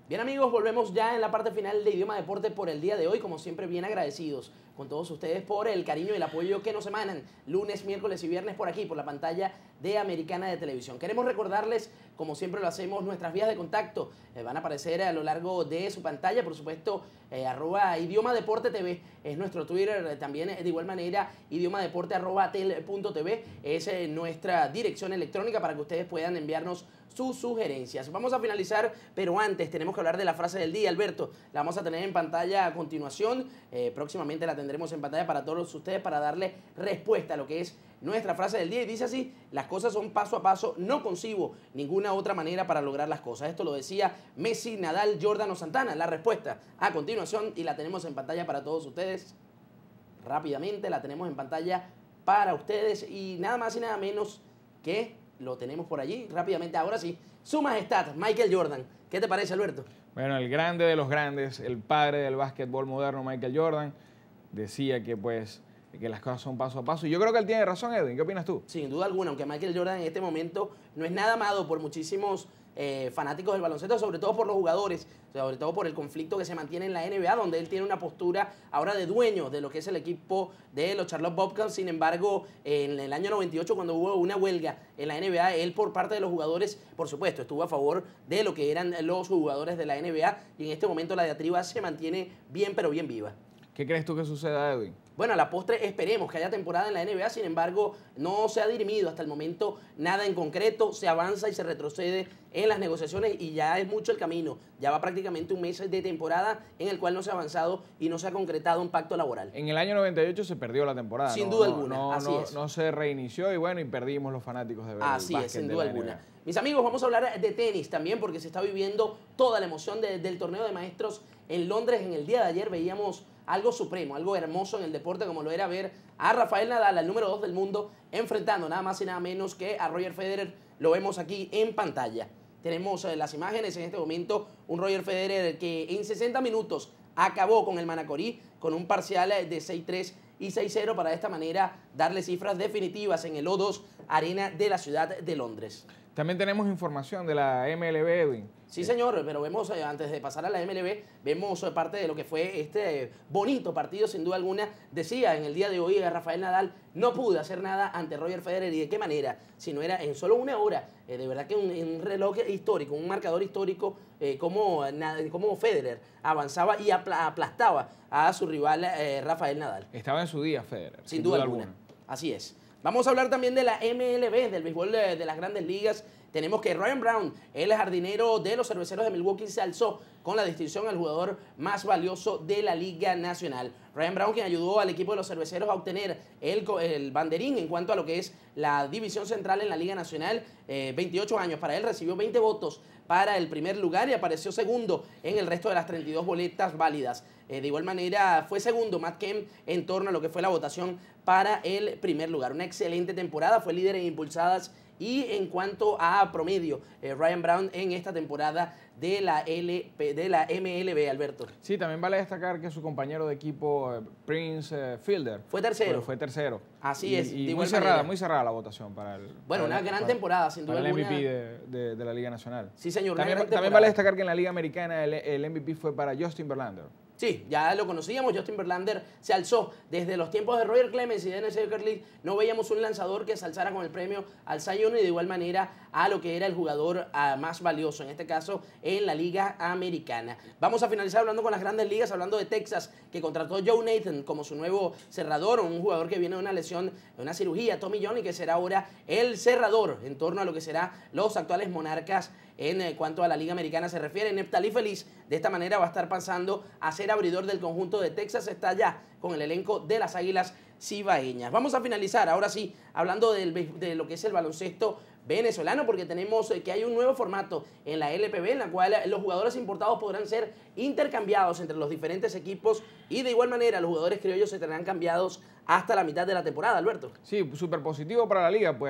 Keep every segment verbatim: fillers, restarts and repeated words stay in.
Bien amigos, volvemos ya en la parte final de Idioma Deporte por el día de hoy, como siempre bien agradecidos con todos ustedes por el cariño y el apoyo que nos emanan lunes, miércoles y viernes por aquí, por la pantalla de Americana de Televisión. Queremos recordarles, como siempre lo hacemos, nuestras vías de contacto. Eh, van a aparecer a lo largo de su pantalla, por supuesto, eh, arroba Idioma Deporte T V es nuestro Twitter, eh, también eh, de igual manera, Idioma Deporte arroba tel punto tv es eh, nuestra dirección electrónica para que ustedes puedan enviarnos sus sugerencias. Vamos a finalizar, pero antes tenemos que hablar de la frase del día, Alberto. La vamos a tener en pantalla a continuación. Eh, próximamente la tendremos en pantalla para todos ustedes para darle respuesta a lo que es nuestra frase del día. Y dice así: las cosas son paso a paso, no concibo ninguna otra manera para lograr las cosas. Esto lo decía Messi, Nadal, Jordan o Santana. La respuesta a continuación y la tenemos en pantalla para todos ustedes. Rápidamente la tenemos en pantalla para ustedes y nada más y nada menos que... lo tenemos por allí rápidamente. Ahora sí, su majestad, Michael Jordan. ¿Qué te parece, Alberto? Bueno, el grande de los grandes, el padre del básquetbol moderno, Michael Jordan, decía que pues que las cosas son paso a paso. Y yo creo que él tiene razón, Edwin. ¿Qué opinas tú? Sin duda alguna, aunque Michael Jordan en este momento no es nada amado por muchísimos eh, fanáticos del baloncesto, sobre todo por los jugadores, sobre todo por el conflicto que se mantiene en la N B A, donde él tiene una postura ahora de dueño de lo que es el equipo de los Charlotte Bobcats. Sin embargo, en el año noventa y ocho, cuando hubo una huelga en la N B A, él por parte de los jugadores, por supuesto, estuvo a favor de lo que eran los jugadores de la N B A, y en este momento la diatriba se mantiene bien, pero bien viva. ¿Qué crees tú que suceda, Edwin? Bueno, a la postre esperemos que haya temporada en la N B A, sin embargo, no se ha dirimido hasta el momento nada en concreto, se avanza y se retrocede en las negociaciones y ya es mucho el camino, ya va prácticamente un mes de temporada en el cual no se ha avanzado y no se ha concretado un pacto laboral. En el año noventa y ocho se perdió la temporada. Sin no, duda no, alguna, no, así no, es. No se reinició y bueno, y perdimos los fanáticos de ver Así el es, básquet sin de duda la N B A. alguna. Mis amigos, vamos a hablar de tenis también porque se está viviendo toda la emoción de, del torneo de maestros en Londres. En el día de ayer veíamos algo supremo, algo hermoso en el deporte, como lo era ver a Rafael Nadal, al número dos del mundo, enfrentando nada más y nada menos que a Roger Federer. Lo vemos aquí en pantalla. Tenemos eh, las imágenes en este momento, un Roger Federer que en sesenta minutos acabó con el Manacorí con un parcial de seis tres y seis cero para de esta manera darle cifras definitivas en el O dos Arena de la ciudad de Londres. También tenemos información de la M L B, Edwin. Sí, señor, pero vemos, eh, antes de pasar a la M L B, vemos eh, parte de lo que fue este eh, bonito partido, sin duda alguna. Decía en el día de hoy eh, Rafael Nadal, no pudo hacer nada ante Roger Federer. ¿Y de qué manera? Si no era en solo una hora. Eh, de verdad que un, un reloj histórico, un marcador histórico, eh, como, como Federer avanzaba y apla aplastaba a su rival eh, Rafael Nadal. Estaba en su día Federer. Sin, sin duda, duda alguna. alguna. Así es. Vamos a hablar también de la M L B, del béisbol de, de las grandes ligas. Tenemos que Ryan Braun, el jardinero de los Cerveceros de Milwaukee, se alzó con la distinción al jugador más valioso de la Liga Nacional. Ryan Braun, quien ayudó al equipo de los Cerveceros a obtener el, el banderín en cuanto a lo que es la división central en la Liga Nacional. Eh, veintiocho años para él, recibió veinte votos para el primer lugar y apareció segundo en el resto de las treinta y dos boletas válidas. Eh, de igual manera, fue segundo Matt Kemp en torno a lo que fue la votación para el primer lugar. Una excelente temporada, fue líder en impulsadas y en cuanto a promedio, eh, Ryan Braun en esta temporada de la, L P, de la M L B, Alberto. Sí, también vale destacar que su compañero de equipo, eh, Prince eh, Fielder, fue tercero. Fue tercero. Así y, es. Y de muy cerrada, manera. muy cerrada la votación para el. Bueno, para una el, gran para, temporada, sin duda para alguna. el M V P de, de, de la Liga Nacional. Sí, señor. También, también vale destacar que en la Liga Americana el, el M V P fue para Justin Verlander. Sí, ya lo conocíamos, Justin Verlander se alzó desde los tiempos de Roger Clemens y Dennis Eckersley. No veíamos un lanzador que se alzara con el premio al Cy Young y de igual manera a lo que era el jugador uh, más valioso, en este caso en la Liga Americana. Vamos a finalizar hablando con las grandes ligas, hablando de Texas, que contrató a Joe Nathan como su nuevo cerrador, un jugador que viene de una lesión, de una cirugía, Tommy John, y que será ahora el cerrador en torno a lo que será los actuales Monarcas en eh, cuanto a la Liga Americana se refiere. Neptali Feliz de esta manera va a estar pasando a ser abridor del conjunto de Texas. Está ya con el elenco de las Águilas Cibaeñas. Vamos a finalizar ahora sí hablando del, de lo que es el baloncesto venezolano, porque tenemos eh, que hay un nuevo formato en la L P B en la cual los jugadores importados podrán ser intercambiados entre los diferentes equipos y de igual manera los jugadores criollos se tendrán cambiados hasta la mitad de la temporada, Alberto. Sí, súper positivo para la liga, pues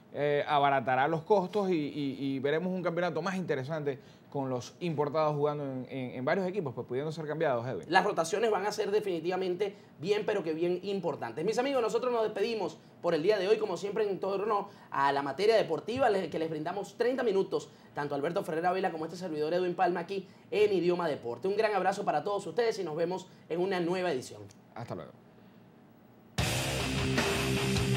eh, abaratará los costos y, y, y veremos un campeonato más interesante con los importados jugando en, en, en varios equipos, pues pudiendo ser cambiados, Edwin. Las rotaciones van a ser definitivamente bien, pero que bien importantes. Mis amigos, nosotros nos despedimos por el día de hoy, como siempre en torno a la materia deportiva, que les brindamos treinta minutos, tanto Alberto Ferreira Vila como este servidor Edwin Palma aquí en Idioma Deporte. Un gran abrazo para todos ustedes y nos vemos en una nueva edición. Hasta luego.